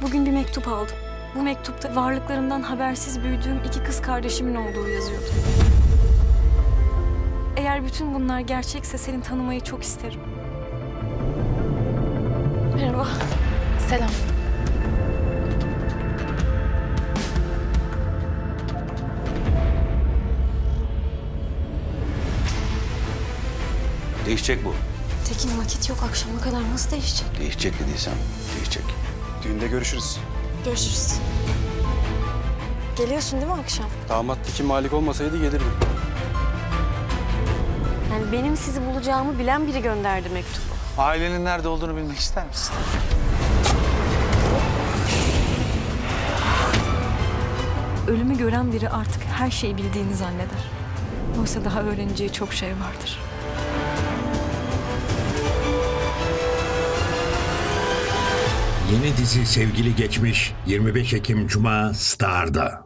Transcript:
Bugün bir mektup aldım. Bu mektupta varlıklarından habersiz büyüdüğüm 2 kız kardeşimin olduğu yazıyordu. Eğer bütün bunlar gerçekse seni tanımayı çok isterim. Merhaba. Selam. Değişecek bu. Tekin, vakit yok. Akşama kadar nasıl değişecek? Değişecek dediysem değişecek. Düğünde görüşürüz. Görüşürüz. Geliyorsun değil mi akşam? Damat Tekin Malik olmasaydı gelirdim. Yani benim sizi bulacağımı bilen biri gönderdi mektubu. Ailenin nerede olduğunu bilmek ister misin? Ölümü gören biri artık her şeyi bildiğini zanneder. Oysa daha öğreneceği çok şey vardır. Yeni dizi Sevgili Geçmiş 25 Ekim Cuma Star'da.